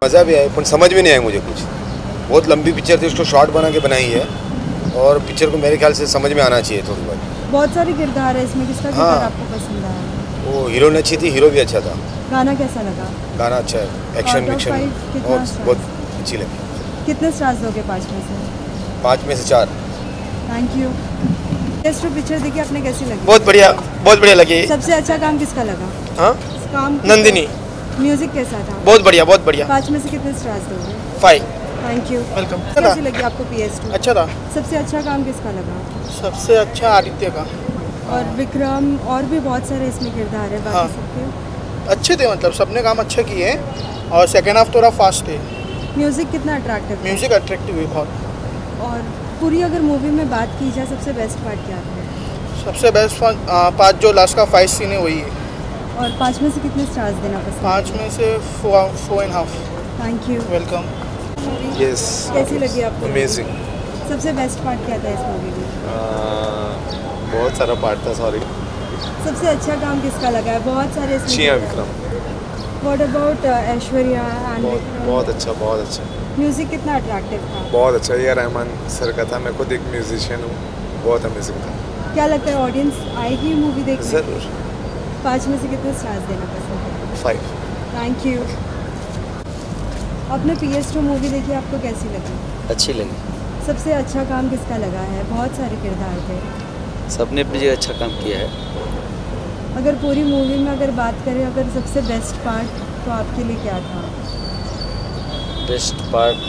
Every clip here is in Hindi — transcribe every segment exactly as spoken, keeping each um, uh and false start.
मज़ा भी आया, पर समझ में नहीं आया मुझे कुछ। बहुत लंबी पिक्चर थी, उसको शॉर्ट बना के बनाई है और पिक्चर को मेरे ख्याल से समझ में आना चाहिए थोड़ी बहुत। बहुत सारे किरदार है इसमें, किसका किरदार हाँ। आपको पसंद आया? वो हीरोइन अच्छी थी, हीरो भी अच्छा था। गाना कैसा लगा? गाना अच्छा है, एक्शन विक्शन बहुत अच्छी लगी। कितने स्टार्स दोगे पाँच में से? पाँच में से चार। Thank you. टेस्ट पिक्चर देखी आपने, कैसी लगी? बहुत बढ़िया, बहुत बढ़िया लगी। सबसे अच्छा काम किसका लगा? हाँ, काम नंदिनी। म्यूजिक कैसा था? बहुत बढ़िया, बहुत बढ़िया। पाँच में से कितने स्टार्स दोगे? फाइव। Thank you. वेलकम। कैसी लगी आपको पी एस टू? अच्छा था। सबसे अच्छा काम किसका लगा? सबसे अच्छा आदित्य का। और विक्रम और भी बहुत सारे इसमें किरदार है बाकी हाँ। सबके अच्छे थे, मतलब सबने काम अच्छे किए और सेकेंड हाफ थोड़ा फास्ट है। म्यूजिक कितना अट्रैक्टिव? म्यूजिक अट्रैक्टिव है बहुत। और पूरी अगर मूवी में बात की जाए, सबसे बेस्ट पार्ट क्या था? सबसे बेस्ट पार्ट जो लास्ट का फाइट सीन है वही है। और पाँच में से कितने स्टार्स देना पसंद? पाँच में से four four and half. Thank you. Welcome. Yes. कैसी लगी आपको? अमेजिंग। सबसे बेस्ट पार्ट क्या था इस मूवी में? बहुत सारा पार्ट था, सॉरी। सबसे अच्छा काम किसका लगा है? बहुत सारे इसमें। चिया Vikram. What about Aishwarya and बहुत, विक्रम? बहुत अच्छा, बहुत अच्छा। म्यूजिक कितना अट्रैक्टिव था? बहुत अच्छा, ये रहमान सर का था। मैं खुद एक म्यूजिशियन हूँ, बहुत अमेजिंग था। क्या लगता है ऑडियंस आएगी मूवी देखने? ज़रूर। पाँच में से कितने स्टार्स देना पसंद है? फाइव। Thank you. आपने पी एस टू मूवी देखी, आपको कैसी लगी? अच्छी लगी। सबसे अच्छा काम किसका लगा है? बहुत सारे किरदार थे, सबने अपनी जगह अच्छा काम किया है। अगर पूरी मूवी में अगर बात करें, अगर सबसे बेस्ट पार्ट तो आपके लिए क्या था? बेस्ट पार्ट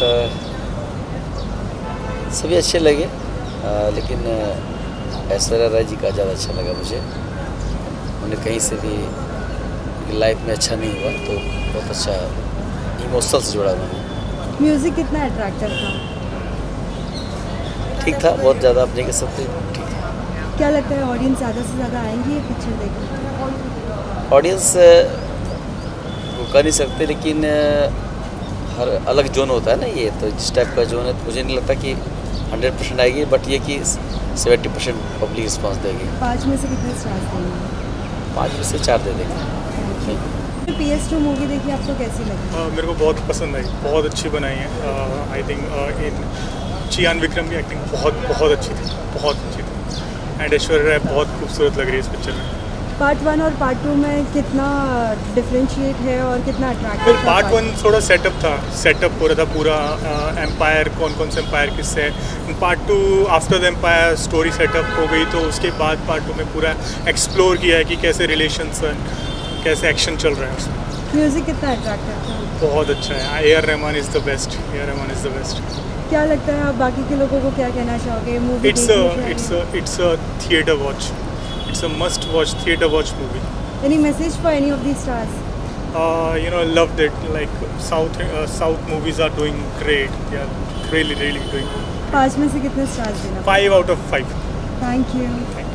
सभी अच्छे लगे, आ, लेकिन ऐश्वर्या राय जी का ज़्यादा अच्छा लगा मुझे। उन्हें कहीं से भी लाइफ में अच्छा नहीं हुआ तो बहुत अच्छा इमोशनल से जुड़ा हुआ। म्यूज़िक कितना अट्रैक्टिव था? ठीक था, बहुत ज़्यादा अपने के सब ठीक था। क्या लगता है ऑडियंस ज़्यादा से ज़्यादा आएंगी ये पिक्चर देखने? ऑडियंस वो कर नहीं सकते, लेकिन हर अलग जोन होता है ना, ये तो जिस टाइप का जोन है मुझे नहीं लगता कि हंड्रेड परसेंट आएगी, बट ये कि सेवेंटी परसेंट पब्लिक रिस्पॉन्स देगी। पाँच में से कितने स्टार्स देंगे? पाँच में से चार दे देंगे। पी एस टू मूवी देखी, आपको कैसी लगी? uh, मेरे को बहुत पसंद आई, बहुत अच्छी बनाई है। I think in Chiyaan Vikram की एक्टिंग बहुत बहुत अच्छी थी, बहुत अच्छी थी। एंड ऐश्वर्या राय बहुत खूबसूरत लग रही है इस पिक्चर में। पार्ट वन और पार्ट टू में कितना डिफरेंशिएट है और कितना अट्रैक्टिव? पार्ट वन थोड़ा सेटअप था, सेटअप हो रहा था पूरा एम्पायर, कौन कौन से एम्पायर किससे है। Part two after the empire story setup हो गई, तो उसके बाद पार्ट टू में पूरा एक्सप्लोर किया है कि कैसे रिलेशंस, कैसे एक्शन चल रहा है उसमें। म्यूजिक कितना अट्रैक्टिव था? बहुत अच्छा है। A R Rahman is the best, A R Rahman is the best. क्या लगता है आप बाकी के लोगों को क्या कहना चाहोगे? Movie it's it's it's a theatre watch, it's a must watch theatre watch movie. Any message for any of the stars? You know, loved it, like South uh, South movies are doing great, yeah, really really doing. पाँच में से कितने स्टार्स देना? Five out of five. Thank you.